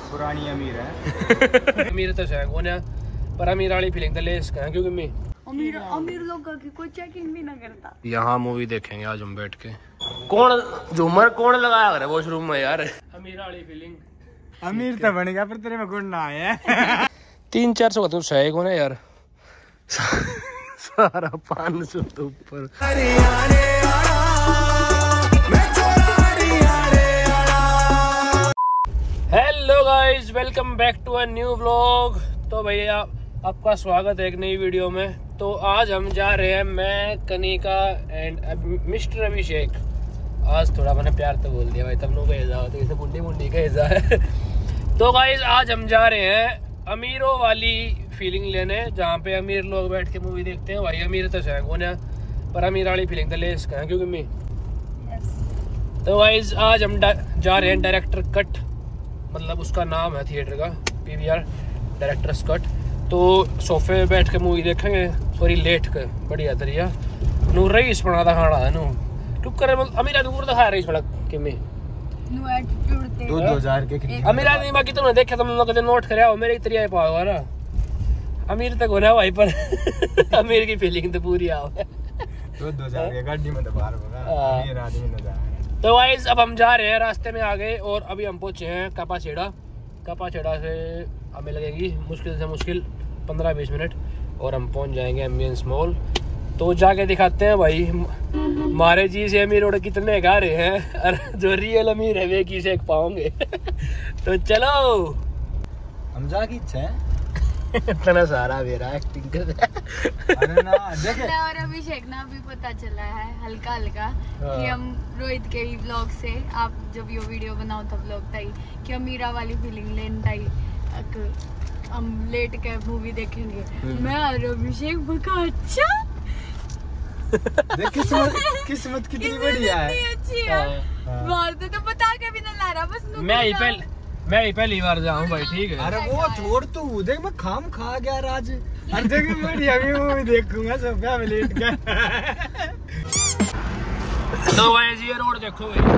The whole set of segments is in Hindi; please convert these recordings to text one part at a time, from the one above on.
पुरानी अमीर है। अमीर तो है कौन है, पर अमीर वाली फीलिंग तो ले इसका है, क्योंकि मैं अमीर लोगों की कोई चेकिंग भी ना करता। यहाँ मूवी देखेंगे आज हम बैठ के। कौन झूमर कौन लगाया करे वॉशरूम में यार। अमीर वाली फीलिंग। अमीर तो बनेगा पर तेरे में गुण ना आए। 300-400 का तो है कौन है यार। सारा 500 तो ऊपर। Hello guys, welcome back to a new vlog. तो भैया आपका स्वागत है एक नई वीडियो में। तो आज हम जा रहे हैं, मैं, कनिका एंड मिस्टर अभिषेक। आज थोड़ा मैंने प्यार तो बोल दिया भाई, तब लोग ऐसा होता है, बुंडी बुंडी का ऐसा है। तो गाइस आज हम जा रहे हैं अमीरों वाली फीलिंग लेने, जहाँ पे अमीर लोग बैठ के मूवी देखते हैं। भाई अमीर तो है कौन है, पर अमीर वाली फीलिंग तो ले इसका है, क्योंकि मैं। तो गाइस आज हम जा रहे हैं डायरेक्टर कट, मतलब उसका नाम है थिएटर का, PVR डायरेक्टर्स कट। तो सोफे पे बैठ के मूवी देखेंगे, सॉरी लेट के, बढ़िया तरिया नू रईस बना था खाना है नू टुक्कर अमीरा दूर दिखा रईस बड़ा कि मैं नो एटीट्यूड 2000 के अमीरा नहीं, बाकी तुमने देखा, तुम लोग कदे नोट करया हो मेरे एक तरिया पाओगा ना। अमीर तक होना भाई, पर अमीर की फीलिंग तो पूरी आओ। 2000 के गाड़ी में तो बाहर होगा अमीर आदमी न जाए। तो गाइस अब हम जा रहे हैं, रास्ते में आ गए और अभी हम पहुंचे हैं कापाछेड़ा से हमें लगेगी मुश्किल से मुश्किल 15-20 मिनट और हम पहुंच जाएंगे एम्बियंस मॉल। तो जाके दिखाते हैं भाई हमारे जी से अमीर रोड कितने गा रहे हैं और जो रियल अमीर है वे की से पाओगे। तो चलो हम जा की इच्छा है। इतना सारा मेरा एक्टिंग कर अरे ना देखे और अभिषेक ना अभी पता चला है हल्का हल्का कि हम रोहित के ही व्लॉग से, आप जब ये वीडियो बनाओ तब व्लॉग ताई कि अमीरा वाली फीलिंग लेन ताई हम लेट के मूवी देखेंगे। मैं और अभिषेक बका अच्छा देख किस्मत कितनी बढ़िया है। अच्छी है बात तो बता के भी ना ला रहा, बस मैं ही पहली बार जाऊँ भाई, ठीक है। अरे वो छोड़ तू, देख मैं खाम खा गया राज, हर जगह बढ़िया मूवी देखूंगा सब पे लेट के। तो भाई ये रोड देखो भाई,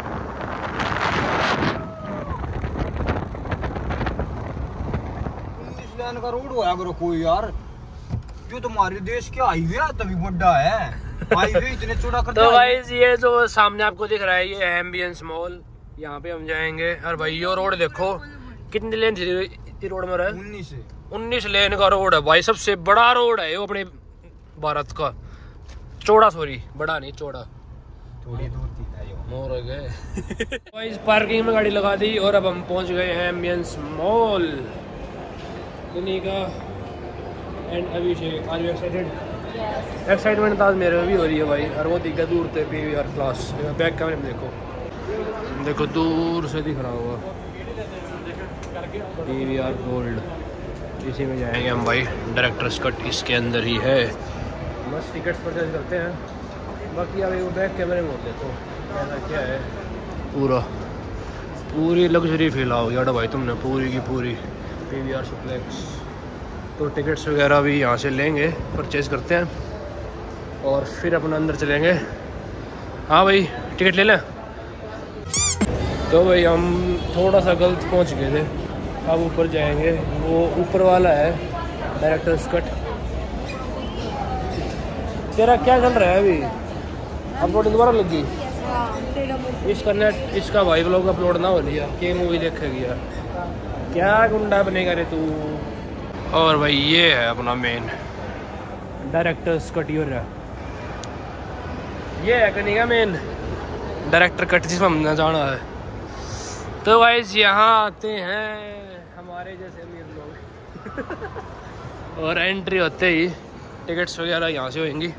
इंग्लिश का रोड होया करो कोई यार, जो तुम्हारे देश के हाईवे तभी बड़ा है, हाईवे इतने चौड़ा कर। तो भाई ये जो सामने आपको दिख रहा है ये है एम्बियंस मॉल, यहाँ पे हम जाएंगे। और भाई ये रोड देखो कितनी लेन थी रोड में रहा है, 19 लेन का रोड है भाई, सबसे बड़ा रोड है ये अपने भारत का। चौड़ा, सॉरी बड़ा नहीं चौड़ा, थोड़ी दूर थी मोर हो गए। भाई इस पार्किंग में गाड़ी लगा दी और अब हम पहुंच गए हैं Ambience Mall. Kanika and Abhishek, are you excited? Excitement तो आज मेरे में भी हो रही है भाई। और वो दिखा दूर से PVR क्लास, बैक कैमरे में देखो दूर से दिख रहा होगा PVR गोल्ड, इसी में जाएंगे हम भाई। डायरेक्टर्स कट इसके अंदर ही है, बस टिकट्स परचेज करते हैं। बाकी अभी वो बैक कैमरे में देखो कैसा क्या है, पूरी लग्जरी फील आओगी यार भाई तुमने, पूरी की पूरी PVR सिप्लेक्स। तो टिकट्स वगैरह भी यहाँ से लेंगे, परचेज करते हैं और फिर अपना अंदर चलेंगे। हाँ भाई टिकट ले लें। तो भाई हम थोड़ा सा गलत पहुंच गए थे, अब ऊपर जाएंगे, वो ऊपर वाला है डायरेक्टर्स कट। तेरा क्या चल रहा है अभी, अपलोड दोबारा लगी इसका नेट, इसका भाई व्लॉग अपलोड ना हो लिया क्या मूवी देखेगी यार, क्या गुंडा बनेगा रे तू। और भाई ये है अपना मेन डायरेक्टर्स कट, ये है कनिका मेन डायरेक्टर कट जिसमें हमने जाना है। तो गाइस यहाँ आते हैं हमारे जैसे अमीर लोग और एंट्री होते ही टिकट्स वगैरह यहाँ से होंगी।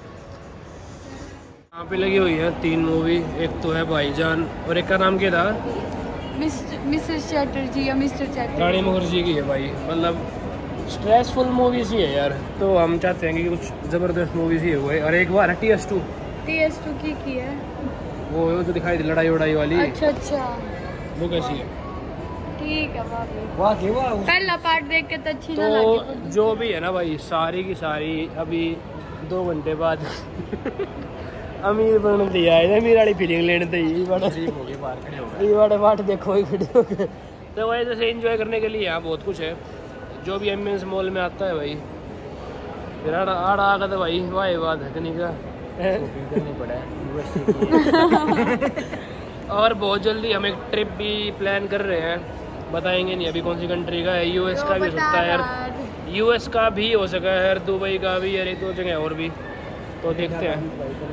यहाँ पे लगी हुई है 3 मूवी, एक तो है भाईजान और एक का नाम क्या था, मिस्टर चैटर्जी या मिस्टर चैटर्जी, रानी मुखर्जी की है भाई। मतलब स्ट्रेसफुल मूवीज ही है यार, तो हम चाहते हैं कि कुछ ज़बरदस्त मूवीज ही हुए। और एक बार है TS2 की है वो जो दिखाई थी लड़ाई वड़ाई वाली, अच्छा वो कैसी है? ठीक है वाह पहला पार्ट देख के तो अच्छी ना तो लगी। जो भी है ना भाई, सारी की सारी अभी 2 घंटे बाद अमीर बनने दिया है, अमीर वाली फीलिंग लेने दी बड़ा ठीक हो गई, बाहर खड़े हो गए, ये बड़े पार्ट देखो ही खड़े हो गए। तो भाई जैसे एंजॉय करने के लिए यहाँ बहुत कुछ है, जो भी एम्बियंस मॉल में आता है भाई। फिर आड़ा आगा तो भाई वाह बात है कहीं का करनी पड़ा है। और बहुत जल्दी हम एक ट्रिप भी प्लान कर रहे हैं, बताएंगे नहीं अभी कौन सी कंट्री का है। यूएस का भी हो सकता है यार, यूएस का भी हो सका है यार, दुबई का भी यार, एक दो जगह और भी, तो देखते हैं।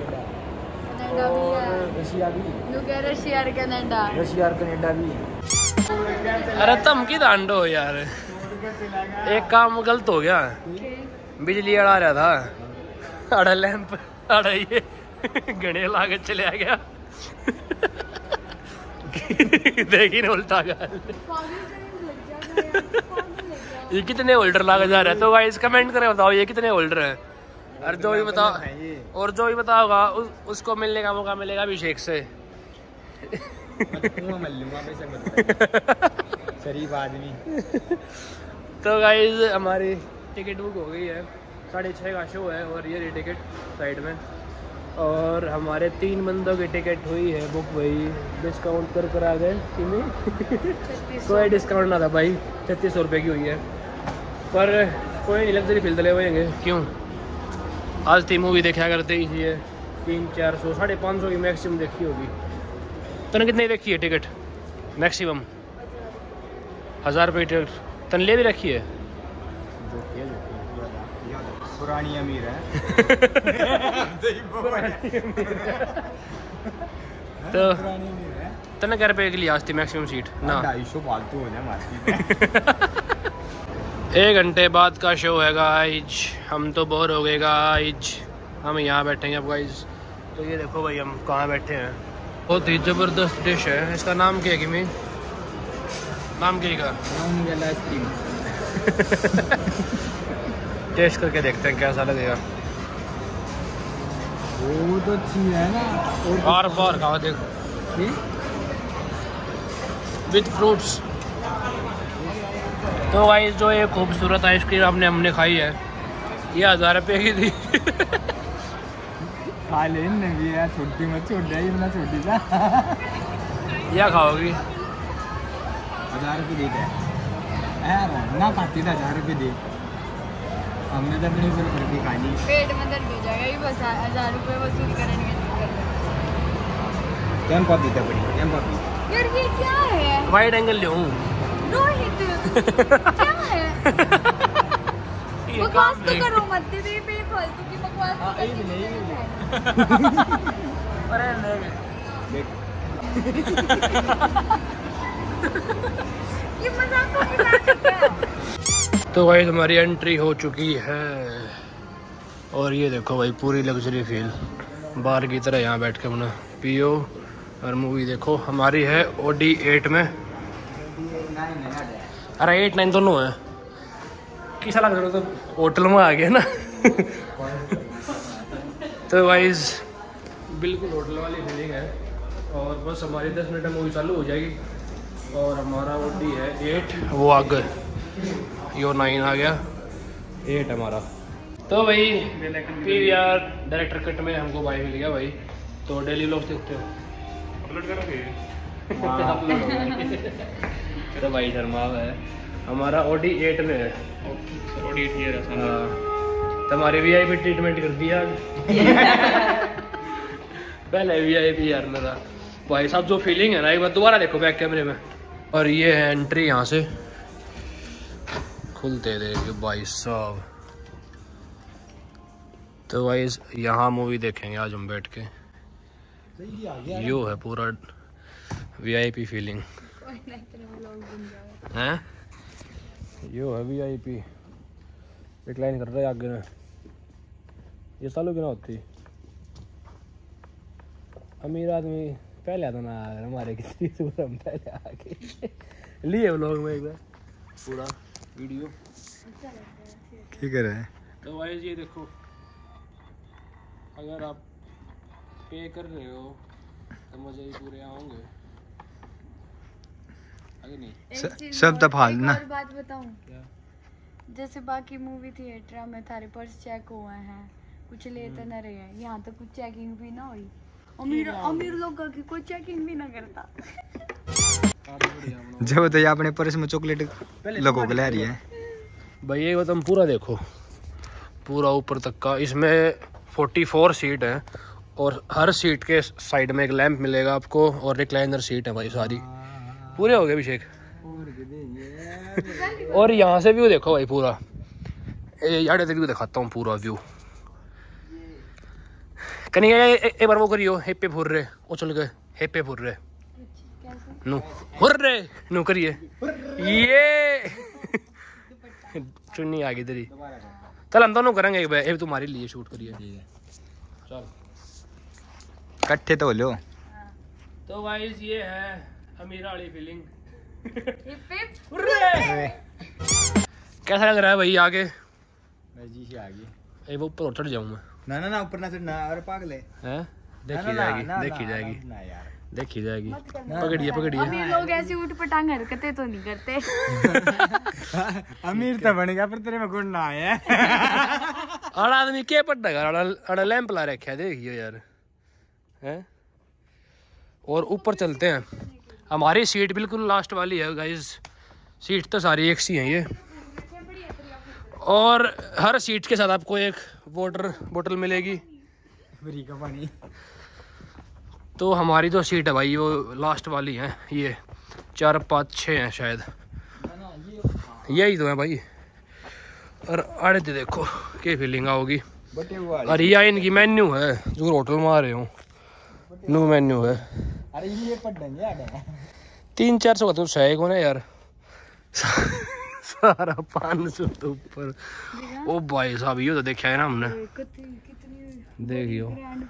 रशिया और कनाडा भी। अरे तुम की दांडो यार, एक काम गलत हो गया, बिजली अड़ा रहा था, अड़ा लैंप अड़ा ये गणे लाके चले आ गया। देखी ना उल्टा गया। ये कितने होल्डर लागे जा रहा है, तो गाइस कमेंट करके बताओ ये कितने होल्डर हैं। और जो भी बताओ, और जो भी बताओगा उसको मिलने का मौका मिलेगा अभिषेक से। शरीफ आदमी। तो गाइस हमारी टिकट बुक हो गई है, 6:30 का शो है और ये रही टिकट साइड में। और हमारे 3 बंदों की टिकट हुई है बुक भाई, डिस्काउंट कर आ गए कोई डिस्काउंट ना था भाई, 3600 रुपये की हुई है। पर कोई नहीं, लग्जरी फील ले होंगे क्यों, आज थी मूवी देखा करते ही थी, 300-400 550 की मैक्सिमम देखी होगी। तने कितने देखी है टिकट मैक्सिमम? 1000 रुपये टिकट तन ले भी रखी है। पुरानी अमीर है। तो तने क्या रुपये के लिए आज थी मैक्सिमम सीट ना? 250 फालतू हो जाए मार्केट। 1 घंटे बाद का शो है गाइज, हम तो बोर हो गए गाइज, हम यहाँ बैठेंगे अब गाइज। तो ये देखो भाई हम कहाँ बैठे हैं, बहुत ही ज़बरदस्त डिश है। इसका नाम क्या है किमी? नाम क्या का? आइसक्रीम। टेस्ट करके देखते हैं कैसा लगेगा। वो तो अच्छी है ना, और बार खाओ देखो विथ फ्रूट्स। तो भाई जो ये खूबसूरत आइसक्रीम हमने खाई है, ये 1000 रुपये की थी। खा ले भी यार, छोटी मत छोड़ दे, इतना छोटी सा। क्या खाओगी? 1000 रुपये दे के यार ना खाती था, 1000 रुपये दे, हमने तो अपने ऊपर करके खानी। पेट में दर्द हो जाएगा, ये बस 1000 रुपये वसूल करेंगे। कैम पापी था बड़ी, कैम पापी। यार ये क्या है? वाइड एंगल ले रोहित क्या है? बकवास तो करो मत, दे बेफालतू की बकवास तो करके नहीं। अरे देख ये मजाक को मजाक है। तो भाई हमारी एंट्री हो चुकी है, और ये देखो भाई पूरी लग्जरी फील, बार की तरह यहाँ बैठ के अपना पियो और मूवी देखो। हमारी है ओडी 8 में, अरे 8-9 दोनों है। कैसा लग रहा है, तो होटल में आ गया ना। तो भाई बिल्कुल होटल वाली फीलिंग है। और बस हमारी 10 मिनट में मूवी चालू हो जाएगी, और हमारा ओडी है 8, वो आगे यो 9 आ गया, 8 हमारा। तो भाई PVR डायरेक्टर कट में हमको भाई मिल गया भाई। तो डेली व्लॉग्स देखते हो? अपलोड करोगे? तो भाई शर्मा है, हमारा ओडी 8 में है। ओडी 8 ये रहा। तुम्हारे VIP ट्रीटमेंट कर दिया। पहले VIP यार मेरा भाई साहब, जो फीलिंग है ना, एक बार दोबारा देखो बैक कैमरे में। और ये है एंट्री, यहाँ से खुलते देखे भाई साहब। तो भाई यहाँ मूवी देखेंगे आज हम बैठ के, यो है पूरा VIP फीलिंग है, यो है VIP। रिक्लाइन कर रहे आगे में, ये सालों की ना होती। अमीर आदमी पहले आता ना, हमारे कितनी दूर हम पहले आके लिए व्लॉग में एक बार पूरा वीडियो। ठीक है रहे। तो भाई ये देखो, अगर आप पे कर रहे हो तो मजे ही पूरे होंगे, अगर नहीं सब दफाल ना। और बात बताऊं क्या? जैसे बाकी मूवी थिएटर में थारे पर्स चेक हुए हैं, कुछ लेते न रहे हैं, यहाँ तो कुछ चेकिंग भी ना हुई। अमीर लोगों की कोई चेकिंग भी ना करता। जब तो ये अपने पर्स में चॉकलेट लगो के ले रही है भाई। ये तुम पूरा देखो, पूरा ऊपर तक का। इसमें 44 सीट है और हर सीट के साइड में एक लैंप मिलेगा आपको और रिक्लाइनर सीट है भाई सारी। पूरे हो गए अभिषेक। और यहाँ से व्यू देखो भाई पूरा, यार व्यू दिखाता हूँ पूरा व्यू। कहीं एक बार वो करियो हेपे फुर रहे ओ चल गए हेपे फुर रहे नु फुर रहे नु करिए ये चुन्नी आ गई तेरी। चल हम दोनों करेंगे एक बार, ये तुम्हारे लिए शूट करिए। चल इकट्ठे तो लो। तो गाइस ये है अमीरा वाली फीलिंग। कैसा लग रहा है भाई आगे? जी से आगे वो ऊपर चढ़ जाऊं मैं। ना ऊपर ना चढ़ना और पागल है। देखी जाएगी देखी जाएगी देखी जाएगी। पकड़िए पकड़िए। अब ये लोग ऐसी उठ पटांग हरकतें तो नहीं करते। अमीर तो बनेगा पर तेरे में गुण ना आया। अड़ा आदमी क्या पड़ेगा? अड़ा लैंप ला रखा है देखियो यार है। और ऊपर चलते हैं। हमारी सीट बिल्कुल लास्ट वाली है गाइस। सीट तो सारी एक सी हैं ये। और हर सीट के साथ आपको एक वाटर बोतल मिलेगी फ्री का पानी। तो हमारी जो सीट है भाई वो लास्ट वाली है। ये 4 5 6 हैं शायद, यही तो है भाई। और आड़े तो देखो क्या फीलिंग आओगी। और यह इनकी मेन्यू है जो होटल में आ रहे हो, न्यू मेन्यू है। अरे ये पड़ देंगे 300-400 का तो है कौन है यार। सारा 500 तो ऊपर। ओ भाई साहब ये तो देखा है ना हमने। देखियो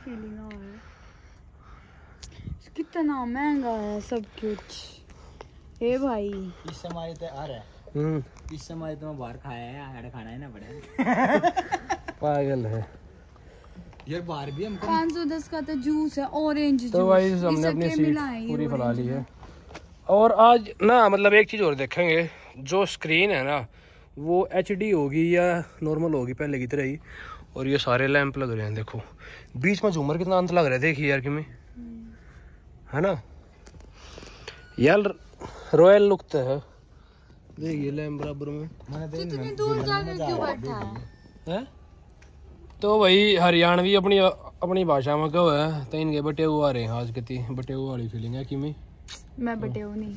कितना महंगा है सब कुछ। ए भाई इस समय तो आ रहा है। इस समय तो मैं बाहर खाया है, खाना है ना बड़े पागल है यार। बाहर भी हमको 510 का तो जूस है, ऑरेंज जूस। तो भाई हमने अपनी सीट पूरी फैला ली है। और आज ना मतलब एक चीज़ और देखेंगे, जो स्क्रीन है ना वो HD होगी या नॉर्मल होगी पहले की तरह ही। और ये सारे लैंप लग रहे हैं देखो, बीच में झूमर कितना अंत लग रहा है देखिए यार कि है ना यार। रॉयल लुक तो है देखिए लैंप बराबर में। कितनी दूर जाकर क्यों बैठा है? तो भाई हरियाणवी अपनी अपनी भाषा में कहो है तो इनके बटे हुआ आ रहे हैं आज कितनी बटे हुआ वाली फीलिंग है कि मैं बटे हूँ नहीं।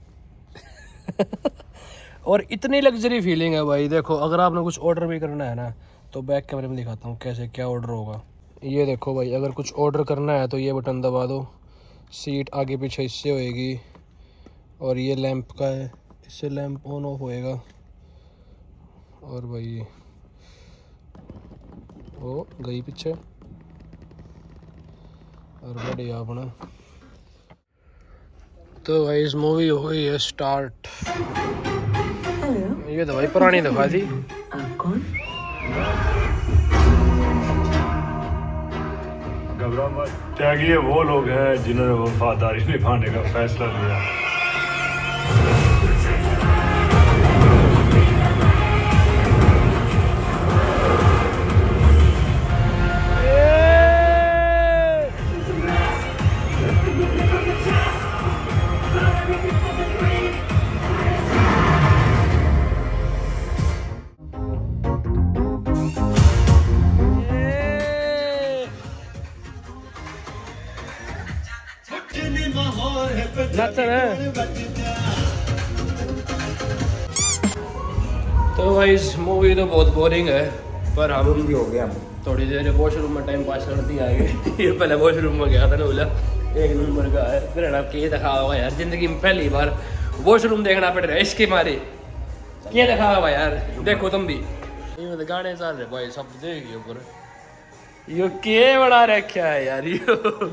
और इतनी लग्जरी फीलिंग है भाई। देखो अगर आपने कुछ ऑर्डर भी करना है ना तो बैक कैमरे में दिखाता हूँ कैसे क्या ऑर्डर होगा। ये देखो भाई, अगर कुछ ऑर्डर करना है तो ये बटन दबा दो, सीट आगे पीछे इससे होएगी। और ये लैंप का है, इससे लैंप ऑन ऑफ होएगा। और भाई वो गई पीछे और बढ़िया अपना। तो भाई इस मूवी हो गई है स्टार्ट। ये तो भाई पुरानी दिखा दी। घबरा मत, त्यागी वो लोग हैं जिन्होंने वफादारी निभाने का फैसला लिया। तो भाई इस मूवी तो बहुत बोरिंग है, पर हम भी हो गया। थोड़ी देर वॉशरूम में टाइम पास करती आएंगे। ये पहले वॉशरूम में गया था ना, बोला 1 नंबर का है। फिर के देखा हुआ यार, जिंदगी में पहली बार वॉशरूम देखना पड़ रहा है इसके मारे। क्या देखा हुआ यार, देखो तुम भी। ये गाने चल रहे भाई सब देखिए ऊपर। यो क्या बना रखा है यार, यो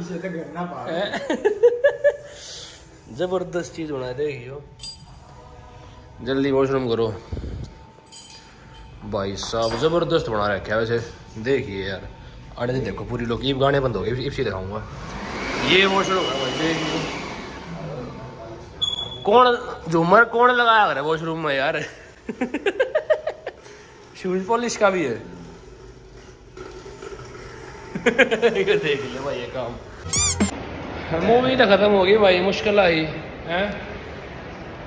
जबरदस्त चीज बना है देखियो। जल्दी वॉशरूम करो भाई साहब, जबरदस्त बना रखा है वैसे देखिए यार। अरे नहीं देखो पूरी लोग, ये गाने बंद हो गए, इसी दिखाऊंगा। ये वॉशरूम है भाई देखिए। कौन झूमर कौन लगाया है वॉशरूम में यार। शूज पॉलिश का भी है। ये देख ले भाई ये काम। मूवी तो खत्म हो गई भाई, मुश्किल आई है।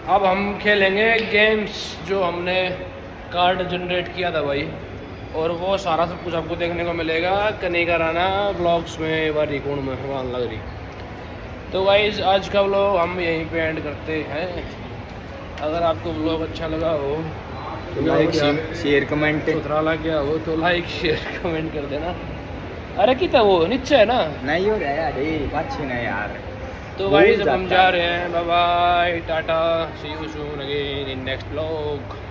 अब हम खेलेंगे गेम्स जो हमने कार्ड जनरेट किया था भाई, और वो सारा सब कुछ आपको देखने को मिलेगा कनिका राणा ब्लॉग्स में बारी कौन में मान लग रही। तो गाइस आज का व्लॉग हम यहीं पे एंड करते हैं। अगर आपको व्लॉग अच्छा लगा हो तो लाइक शेयर कमेंट सुथरा लग गया हो तो लाइक शेयर कमेंट कर देना। अरे कितना वो नीचे है ना, नहीं हो रहा यार, ये अच्छी नहीं यार। तो गाइस अब हम जा रहे हैं, bye bye tata, see you soon again in next vlog.